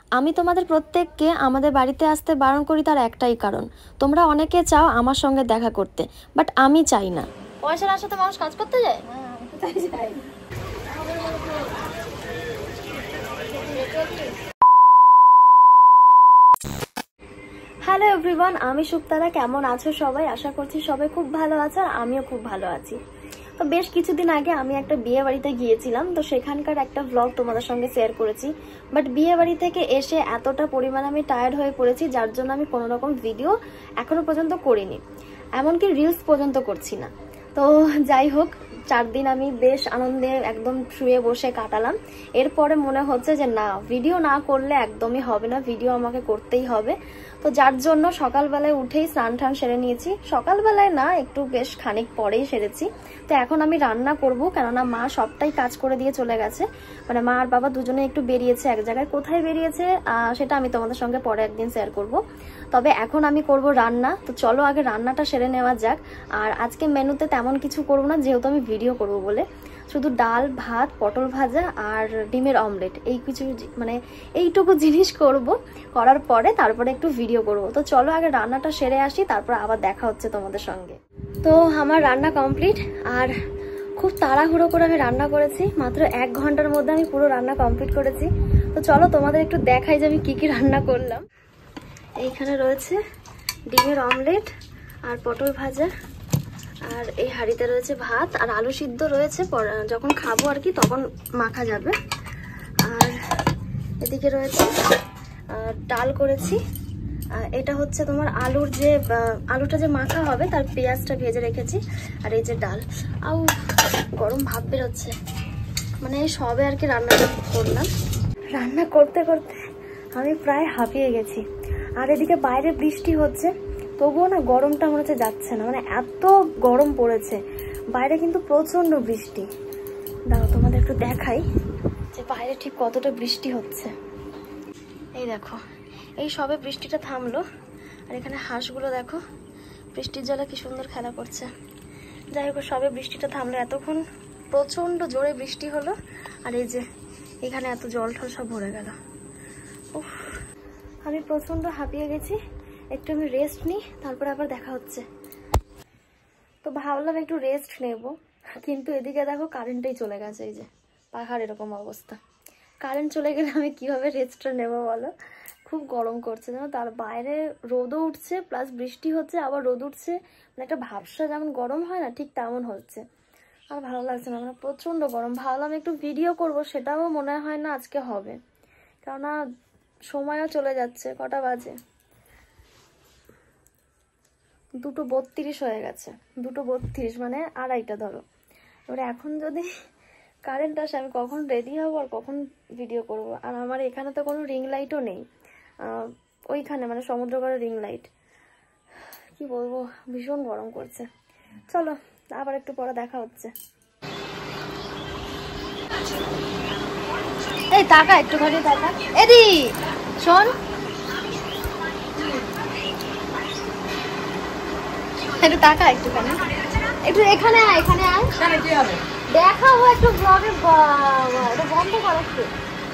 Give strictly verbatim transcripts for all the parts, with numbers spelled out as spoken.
আমি তোমাদের প্রত্যেককে আমাদের বাড়িতে আসতে বারণ করি তার একটাই কারণ, তোমরা অনেকে চাও আমার সঙ্গে দেখা করতে, বাট আমি চাই না। পয়সার আশাতে মানুষ কাজ করতে যায়। হ্যালো এভরিওয়ান, আমি সুপ্তারা। কেমন আছো সবাই? আশা করছি সবাই খুব ভালো আছে আর আমিও খুব ভালো আছি। তো বেশ কিছুদিন আগে আমি একটা বিয়ে বাড়িতে গিয়েছিলাম, তো সেখানকার একটা ব্লগ তোমাদের সঙ্গে শেয়ার করেছি। বাট বিয়ে বাড়ি থেকে এসে এতটা পরিমাণে আমি টায়ার্ড হয়ে পড়েছি, যার জন্য আমি কোনো রকম ভিডিও এখনো পর্যন্ত করিনি, এমনকি রিলস পর্যন্ত করছি না। তো যাই হোক, চার দিন আমি বেশ আনন্দে একদম শুয়ে বসে কাটালাম। এরপরে মনে হচ্ছে যে না, ভিডিও না করলে একদমই হবে না, ভিডিও আমাকে করতেই হবে। তো যার জন্য সকালবেলায় উঠেই স্নান টান সেরে নিয়েছি। সকালবেলায় না, একটু বেশ খানিক পরেই সেরেছি। তো এখন আমি রান্না করব, কেননা মা সবটাই কাজ করে দিয়ে চলে গেছে। মানে মা আর বাবা দুজনে একটু বেরিয়েছে এক জায়গায়, কোথায় বেরিয়েছে সেটা আমি তোমাদের সঙ্গে পরে একদিন শেয়ার করব। তবে এখন আমি করব রান্না। তো চলো আগে রান্নাটা সেরে নেওয়া যাক। আর আজকে মেনুতে তেমন কিছু করব না, যেহেতু আমি ভিডিও করব বলে। শুধু ডাল, ভাত, পটল ভাজা আর ডিমের অমলেট, এই কিছু মানে এইটুকু জিনিস করব। করার পরে তারপরে একটু ভিডিও করব। তো চলো আগে রান্নাটা সেরে আসি, তারপর আবার দেখা হচ্ছে তোমাদের সঙ্গে। তো আমার রান্না কমপ্লিট, আর খুব তাড়াহুড়ো করে আমি রান্না করেছি। মাত্র এক ঘন্টার মধ্যে আমি পুরো রান্না কমপ্লিট করেছি। তো চলো তোমাদের একটু দেখাই যে আমি কি কি রান্না করলাম। এইখানে রয়েছে ডিমের অমলেট আর পটল ভাজা, আর এই হাঁড়িতে রয়েছে ভাত, আর আলু সিদ্ধ রয়েছে, যখন খাবো আর কি তখন মাখা যাবে। আর এদিকে রয়েছে ডাল করেছি। এটা হচ্ছে তোমার আলুর যে আলুটা যে মাখা হবে তার পেঁয়াজটা ভেজে রেখেছি। আর এই যে ডাল, আউ গরম ভাব বেরোচ্ছে, মানে এই সবে আর কি রান্না করলাম। রান্না করতে করতে আমি প্রায় হাঁপিয়ে গেছি। আর এদিকে বাইরে বৃষ্টি হচ্ছে, তবুও না গরমটা মনে হচ্ছে যাচ্ছে না, মানে এত গরম পড়েছে বাইরে, কিন্তু প্রচন্ড বৃষ্টি। দাঁড়াও তোমাদের একটু দেখাই যে বাইরে ঠিক কতটা বৃষ্টি হচ্ছে। এই দেখো, এই সবে বৃষ্টিটা থামলো, আর এখানে হাঁসগুলো দেখো বৃষ্টির জলে কি সুন্দর খেলা করছে। যাই হোক, সবে বৃষ্টিটা থামলো, এতক্ষণ প্রচন্ড জোরে বৃষ্টি হলো। আর এই যে এখানে এত জল ঠল সব ভরে গেল। উফ, আমি প্রচন্ড হাঁপিয়ে গেছি, একটু আমি রেস্ট নিই, তারপরে আবার দেখা হচ্ছে। তো ভাবলাম একটু রেস্ট নেব, কিন্তু এদিকে দেখো কারেন্টটাই চলে গেছে। এই যে পাহাড় এরকম অবস্থা, কারেন্ট চলে গেলে আমি কিভাবে রেস্টটা নেবো বলো? খুব গরম করছে জানো, তার বাইরে রোদও উঠছে, প্লাস বৃষ্টি হচ্ছে, আবার রোদ উঠছে, মানে একটা ভাবসা যেমন গরম হয় না, ঠিক তেমন হচ্ছে। আর ভালো লাগছে না, মানে প্রচন্ড গরম। ভাবলাম একটু ভিডিও করব, সেটাও মনে হয় না আজকে হবে, কেননা সময়ও চলে যাচ্ছে। কটা বাজে? দুটো বত্রিশ হয়ে গেছে, দুটো বত্রিশ মানে আড়াইটা ধরো। এবারে এখন যদি কারেন্ট আসে, আমি কখন রেডি হবো আর কখন ভিডিও করব? আর আমার এখানে তো কোনো রিং লাইটও নেই, ওইখানে মানে সমুদ্রগড়ের রিং লাইট। কি বলবো, ভীষণ গরম করছে। চলো আবার একটু পরে দেখা হচ্ছে। এই টাকা একটুখানি টাকা, এদি শোন, একটু টাকা একটুখানি, একটু এখানে আয়, এখানে আয়, দেখাবো একটু ব্লগে। এটা বন্ধ করাচ্ছে,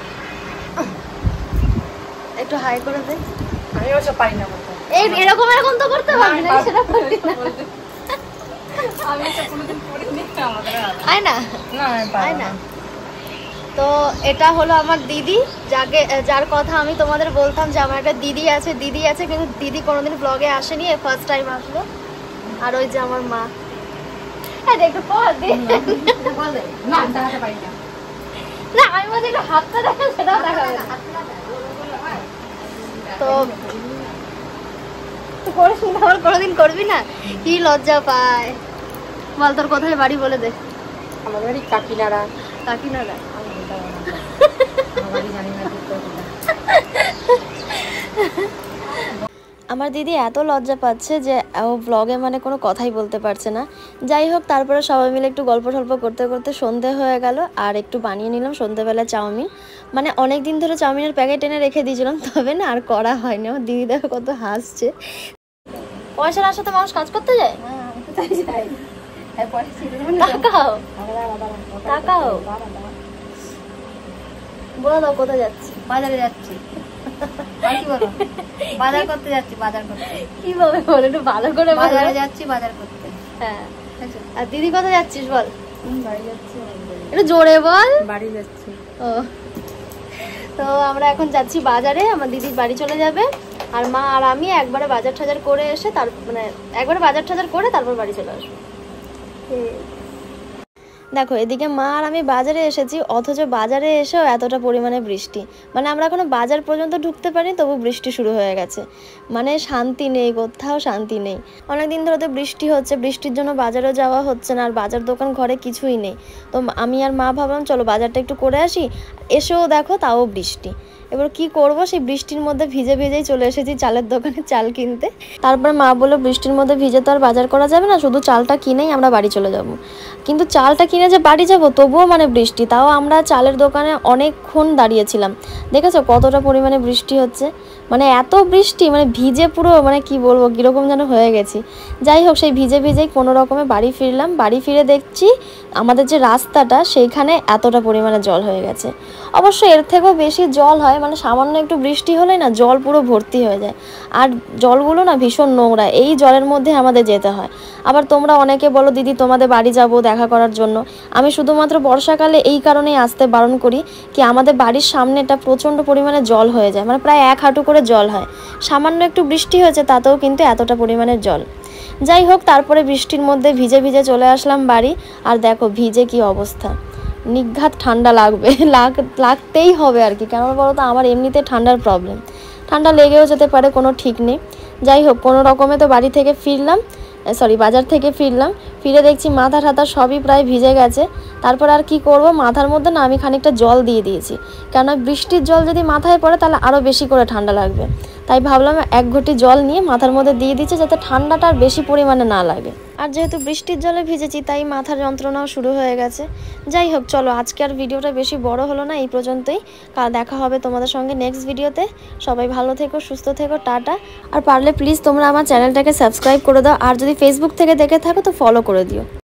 একটু হাই করে দে। আমি ওসব পারি না, এই এরকম এরকম তো করতে পারবি না, সেটা পারবি না। আমি তো কোনোদিন করিনি, আয় না, আয় না। তো এটা হলো আমার দিদি, যাকে যার কথা আমি তোমাদের বলতাম যে আমার একটা দিদি আছে, দিদি আছে, কিন্তু দিদি কোনোদিন ব্লগে আসেনি, ফার্স্ট টাইম আসলো। আর ওই যে আমার মা। একটু পর দে, না আমি বলছি একটু হাতটা দেখা, সেটাও দেখাবে। তো করিস না, আমার কোনোদিন করবি না, কি লজ্জা পায় বল। তোর কোথায় বাড়ি বলে দে। আমার বাড়ি কাকিনাড়া। কাকিনাড়া? আমার দিদি এত লজ্জা পাচ্ছে যে ও ব্লগে মানে কোনো কথাই বলতে পারছে না। যাই হোক, তারপরে সবাই মিলে একটু গল্প টল্প করতে করতে সন্ধে হয়ে গেল, আর একটু বানিয়ে নিলাম সন্ধেবেলায় চাউমিন। মানে অনেক দিন ধরে চাউমিনের প্যাকেট এনে রেখে দিয়েছিলাম, তবে না আর করা হয়নি। আমার দিদি দেখো কত হাসছে। পয়সার আশাতে মানুষ কাজ করতে যায়। তাকাও তাকাও, বলে দাও কোথায় যাচ্ছি? বাজারে যাচ্ছি। কি বলো? বাজার করতে যাচ্ছি, বাজার করতে। কিভাবে বল, একটু ভালো করে বল। বাজারে যাচ্ছি বাজার করতে। হ্যাঁ, আর দিদি কোথায় যাচ্ছিস বল? বাড়ি যাচ্ছি। একটু জোরে বল। বাড়ি যাচ্ছি। ও, তো আমরা এখন যাচ্ছি বাজারে, আমার দিদির বাড়ি চলে যাবে, আর মা আর আমি একবারে বাজার টাজার করে এসে তার মানে একবারে বাজার টাজার করে তারপর বাড়ি চলে আসবো। দেখো এদিকে মা আর আমি বাজারে এসেছি, অথচ বাজারে এসেও এতটা পরিমাণে বৃষ্টি, মানে আমরা এখনো বাজার পর্যন্ত ঢুকতে পারি তবু বৃষ্টি শুরু হয়ে গেছে। মানে শান্তি নেই, কোথাও শান্তি নেই। অনেকদিন ধরে তো বৃষ্টি হচ্ছে, বৃষ্টির জন্য বাজারেও যাওয়া হচ্ছে না, আর বাজার দোকান ঘরে কিছুই নেই। তো আমি আর মা ভাবলাম চলো বাজারটা একটু করে আসি, এসেও দেখো তাও বৃষ্টি। এবার কি করব, সেই বৃষ্টির মধ্যে ভিজে ভিজেই চলে এসেছি চালের দোকানে চাল কিনতে। তারপর মা বললো বৃষ্টির মধ্যে ভিজে তো আর বাজার করা যাবে না, শুধু চালটা কিনেই আমরা বাড়ি চলে যাব। কিন্তু চালটা কিনে যে বাড়ি যাব তবুও মানে বৃষ্টি, তাও আমরা চালের দোকানে অনেকক্ষণ দাঁড়িয়েছিলাম। দেখেছো কতটা পরিমাণে বৃষ্টি হচ্ছে, মানে এত বৃষ্টি, মানে ভিজে পুরো মানে কি বলবো কীরকম যেন হয়ে গেছি। যাই হোক, সেই ভিজে ভিজেই কোনো রকমে বাড়ি ফিরলাম। বাড়ি ফিরে দেখছি আমাদের যে রাস্তাটা সেইখানে এতটা পরিমাণে জল হয়ে গেছে। অবশ্য এর থেকেও বেশি জল হয়, মানে সামান্য একটু বৃষ্টি হলেই না জল পুরো ভর্তি হয়ে যায়, আর জলগুলো না ভীষণ নোংরা, এই জলের মধ্যে আমাদের যেতে হয়। আবার তোমরা অনেকে বলো দিদি তোমাদের বাড়ি যাব দেখা করার জন্য, আমি শুধুমাত্র বর্ষাকালে এই কারণেই আসতে বারণ করি কি আমাদের বাড়ির সামনেটা প্রচণ্ড পরিমাণে জল হয়ে যায়, মানে প্রায় এক হাঁটু করে জল হয়। সামান্য একটু বৃষ্টি হয়েছে তাতেও কিন্তু এতটা পরিমাণের জল। যাই হোক, তারপরে বৃষ্টির মধ্যে ভিজে ভিজে চলে আসলাম বাড়ি, আর দেখো ভিজে কি অবস্থা, নিঘাত ঠান্ডা লাগবে, লাগ লাগতেই হবে আর কি। কেন বলো তো, আমার এমনিতে ঠান্ডার প্রবলেম, ঠান্ডা লেগেও যেতে পারে, কোনো ঠিক নেই। যাই হোক, কোনো রকমে তো বাড়ি থেকে ফিরলাম, সরি বাজার থেকে ফিরলাম। ফিরে দেখছি মাথা ঠাথা সবই প্রায় ভিজে গেছে। তারপর আর কি করব, মাথার মধ্যে না আমি খানিকটা জল দিয়ে দিয়েছি, কেননা বৃষ্টির জল যদি মাথায় পড়ে তাহলে আরও বেশি করে ঠান্ডা লাগবে। তাই ভাবলাম এক ঘটি জল নিয়ে মাথার মধ্যে দিয়ে দিচ্ছি যাতে ঠান্ডাটা আর বেশি পরিমাণে না লাগে। আর যেহেতু বৃষ্টির জলে ভিজেছি তাই মাথার যন্ত্রণাও শুরু হয়ে গেছে। যাই হোক চলো, আজকে আর ভিডিওটা বেশি বড় হলো না, এই পর্যন্তই। কাল দেখা হবে তোমাদের সঙ্গে নেক্সট ভিডিওতে। সবাই ভালো থেকো, সুস্থ থেকো, টাটা। আর পারলে প্লিজ তোমরা আমার চ্যানেলটাকে সাবস্ক্রাইব করে দাও, আর যদি ফেসবুক থেকে দেখে থাকো তো ফলো করে দিও।